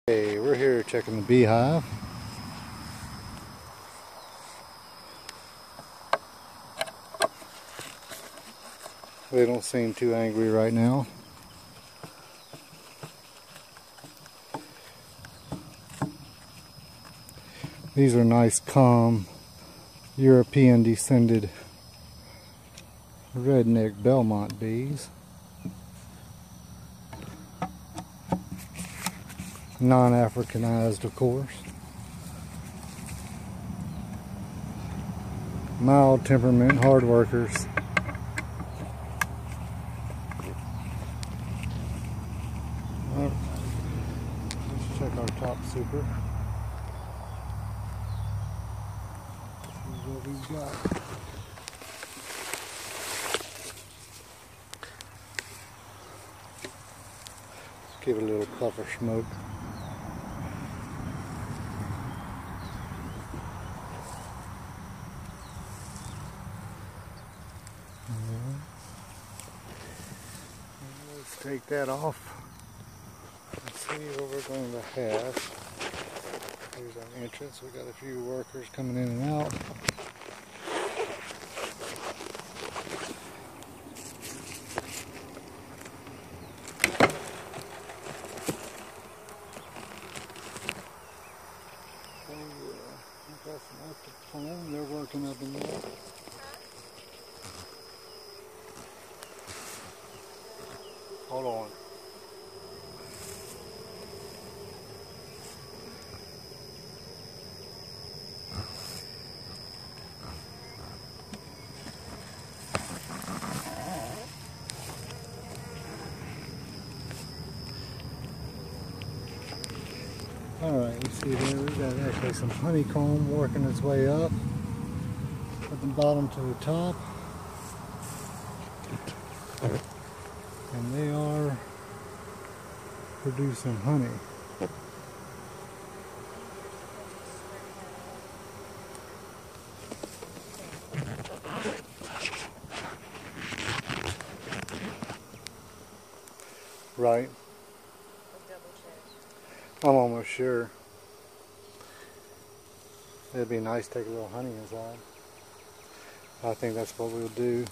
Hey, we're here checking the beehive. They don't seem too angry right now. These are nice, calm, European descended redneck Belmont bees. Non-Africanized, of course. Mild temperament, hard workers. Let's check our top super. See what we've got. Give it a little puff of smoke. Let's take that off. Let's see what we're going to have. Here's our entrance. We got a few workers coming in and out. Got some extra foam. They're working up in there. Hold on. Alright, you see there, we got actually some honeycomb working its way up from the bottom to the top. And they are producing honey. Right. I'm almost sure. It'd be nice to take a little honey inside. I think that's what we'll do.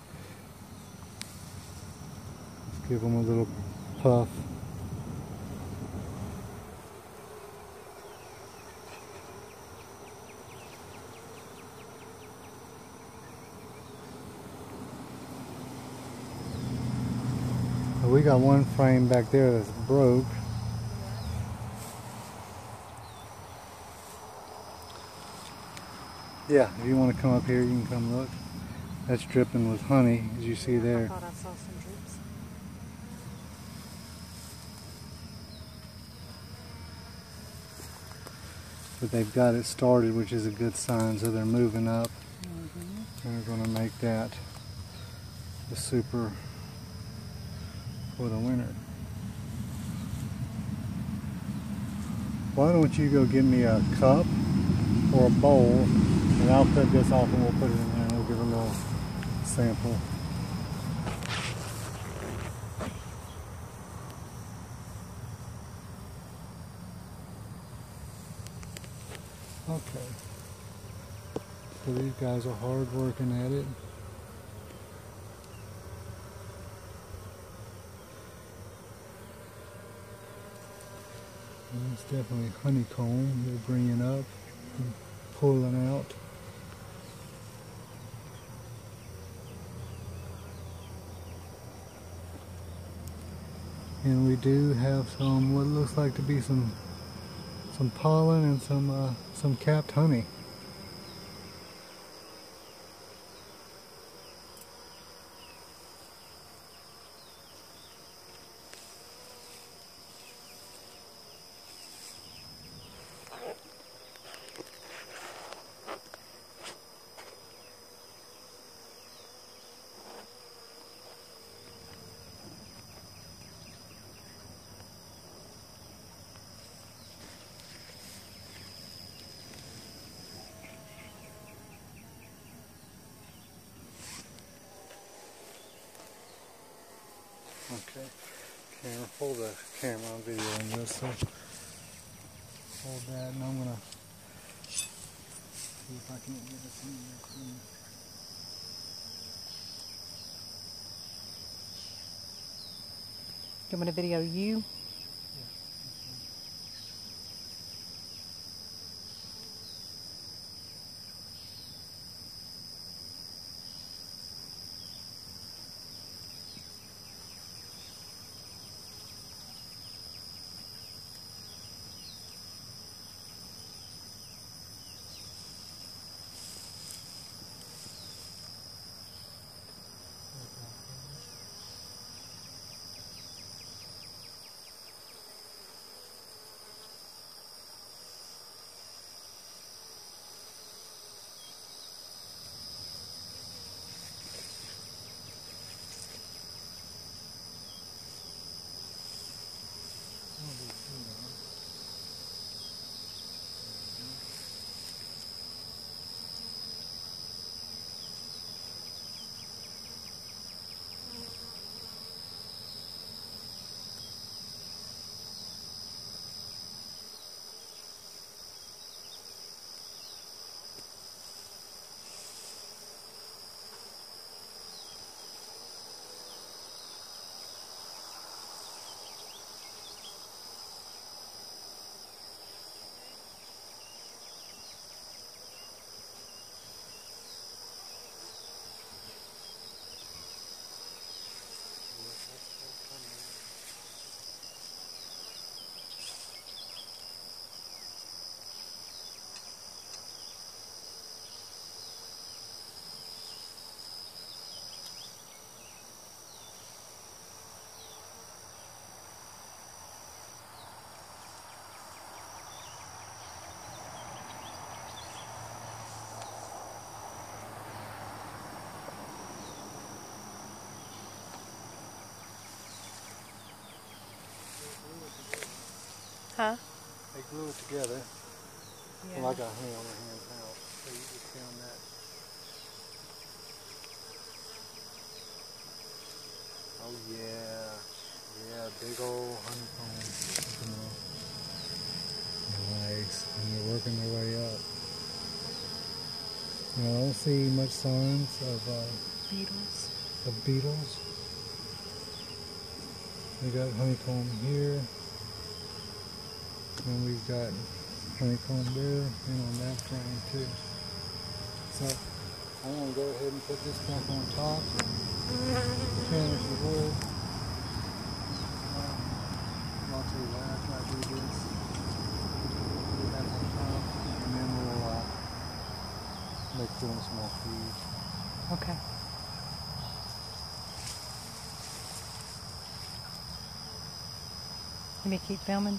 Let's give them a little puff. We got one frame back there that's broke. Yeah, if you want to come up here, you can come look. That's dripping with honey, as you see there. I thought I saw some drips. But they've got it started, which is a good sign, so they're moving up. And they're going to make that the super for the winter. Why don't you go get me a cup or a bowl, and I'll cut this off and we'll put it in there and we'll give a little sample. Okay. So these guys are hard working at it. And it's definitely honeycomb they're bringing up and pulling out. And we do have some what looks like to be some pollen and some capped honey. Okay, hold the camera on video on this. So hold that, and I'm gonna see if I can't get this in there clean. Do you want me to video you? Huh? They glue it together. Yeah. Well, I got honey on my hands now, so you just found that. Oh yeah, yeah, big old honeycomb. Nice, and they're working their way up. Now, I don't see much signs of Beetles. beetles. We got honeycomb here, and we've got honeycomb there, and on that frame too. So I'm gonna go ahead and put this back on top. Finish the wood. I'll tell you what, after I do this, put it back on top, and then we'll make them some more food. Okay. Let me keep filming.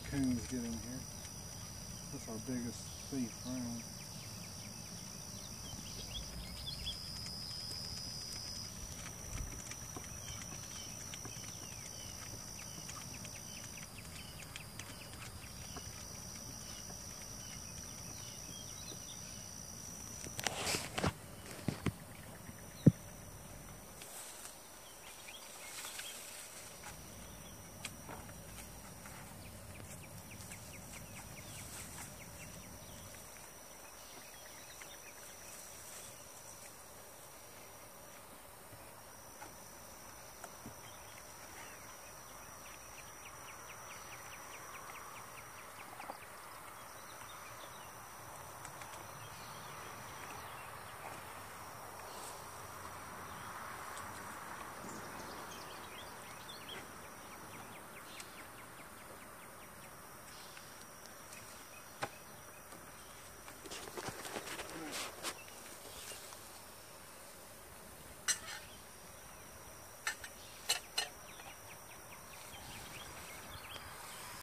coons get in here. That's our biggest thief around.